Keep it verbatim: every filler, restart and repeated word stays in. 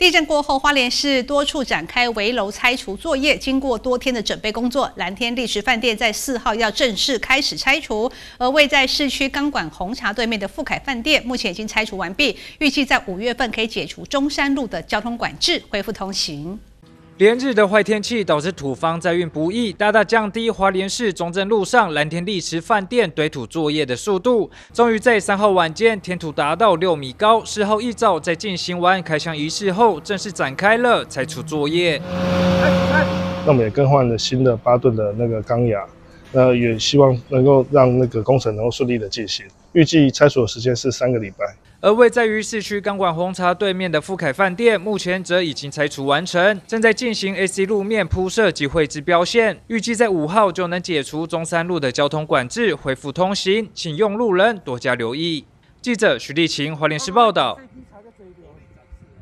地震过后，花莲市多处展开围楼拆除作业。经过多天的准备工作，蓝天丽池饭店在四号要正式开始拆除。而位在市区钢管红茶对面的富凯饭店，目前已经拆除完毕，预计在五月份可以解除中山路的交通管制，恢复通行。 连日的坏天气导致土方载运不易，大大降低花莲市中正路上蓝天丽池饭店堆土作业的速度。终于在三号晚间，填土达到六米高。四号一早在进行完开箱仪式后，正式展开了拆除作业。 那我们也更换了新的八吨的那个钢牙，那也希望能够让那个工程能够顺利的进行。预计拆除的时间是三个礼拜。 而位在于市区钢管红茶对面的富凯饭店，目前则已经拆除完成，正在进行 A C 路面铺设及绘制标线，预计在五号就能解除中山路的交通管制，恢复通行，请用路人多加留意。记者徐立晴，花莲市报道。